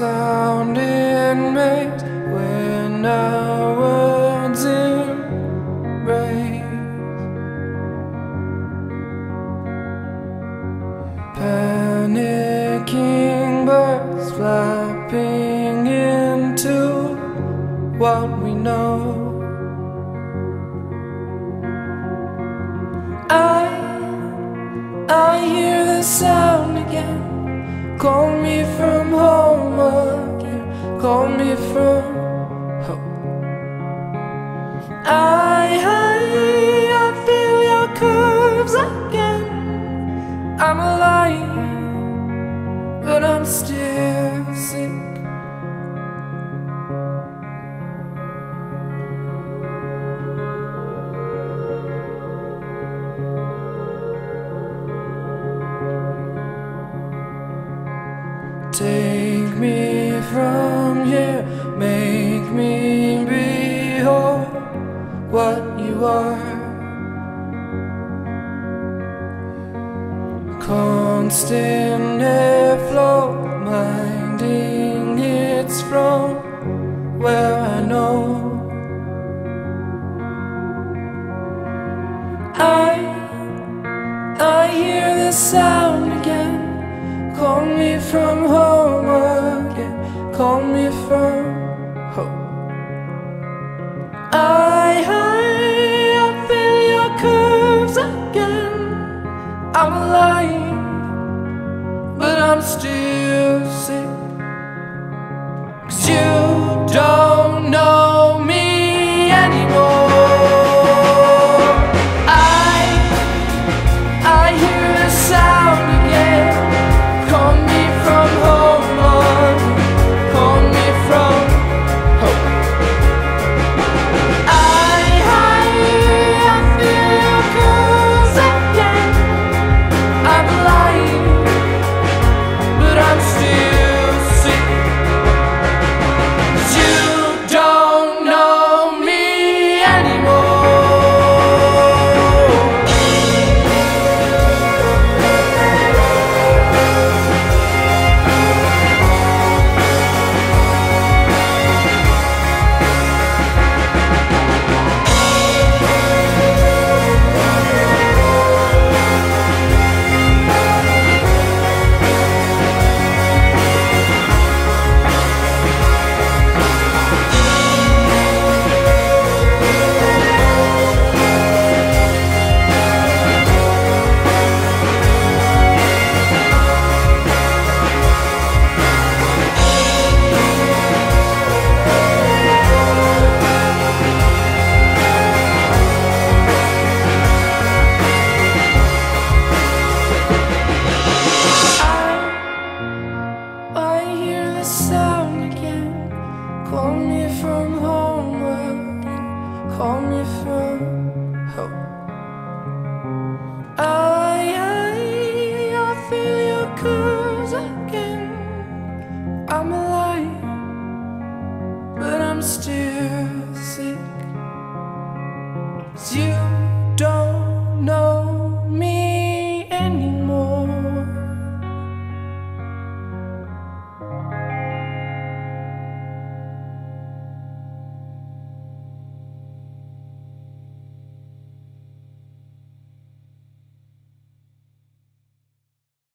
sound it makes when our words embrace. Panicking birds flapping into what we know. I hear the sound again. Call me from home again. Call me from home. I feel your curves again. I'm alive, but I'm still sick. Take me from here, make me behold what you are. Constant airflow, minding it's from where I know. I hear the sound again. Call me from home again. Call me from home. I feel your curves again. I'm alive, but I'm still sick. 'Cause you don't know me anymore. I hear the sound again. Call me from home, call me from home. I feel your curves again. I'm alive, but I'm still sick. 'Cause you don't know me anymore. I hear the sound again. Call me from home again. Call me from home. I feel your curves again. I'm alive, but I'm still